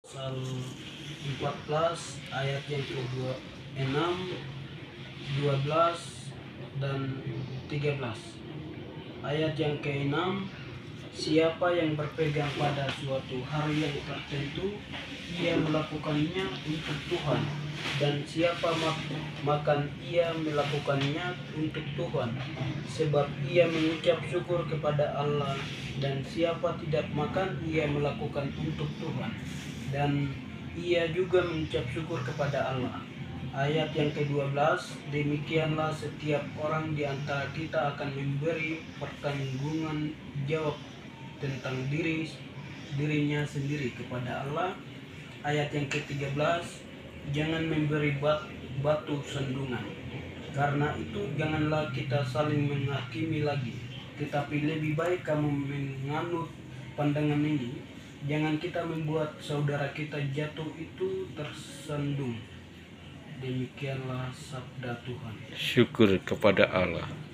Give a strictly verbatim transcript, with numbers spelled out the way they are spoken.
Pasal empat belas ayat yang kedua, enam, dua belas dan tiga belas. Ayat yang keenam, siapa yang berpegang pada suatu hari yang tertentu, ia melakukannya untuk Tuhan, dan siapa mak- makan ia melakukannya untuk Tuhan, sebab ia mengucap syukur kepada Allah, dan siapa tidak makan ia melakukan untuk Tuhan, dan ia juga mengucap syukur kepada Allah. Ayat yang kedua belas, demikianlah setiap orang di antara kita akan memberi pertanggungan jawab tentang diri dirinya sendiri kepada Allah. Ayat yang ketiga belas, jangan memberi bat, batu sandungan. Karena itu janganlah kita saling menghakimi lagi, tetapi lebih baik kamu menganut pandangan ini, jangan kita membuat saudara kita jatuh itu tersandung. Demikianlah sabda Tuhan. Syukur kepada Allah.